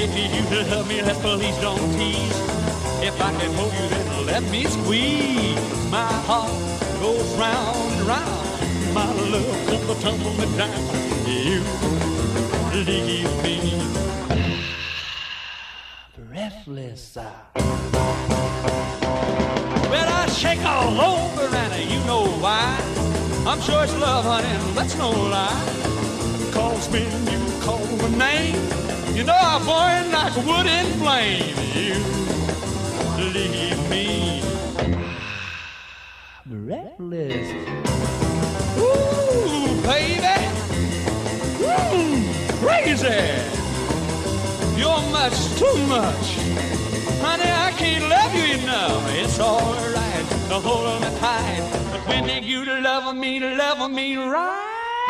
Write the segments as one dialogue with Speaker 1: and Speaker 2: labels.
Speaker 1: If you love me, let's please don't tease. If I can hold you, then let me squeeze. My heart goes round and round. My love comes to tumble me down. You leave me breathless. Well, I shake all over and you know why. I'm sure it's love, honey, and that's no lie. 'Cause when you call my name, you know I burn like wood in flame. You leave me breathless. Ooh, baby, crazy. You're much too much, honey. I can't love you enough. It's all right to hold me tight, but when you love me right.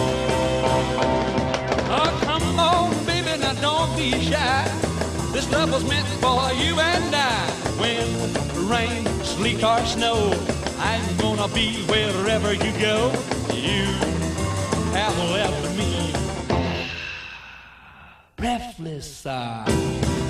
Speaker 1: Oh, come on, baby, now don't be shy. This love was meant for you and I. When rain, sleet, or snow, I'm gonna be wherever you go. You have left me breathless.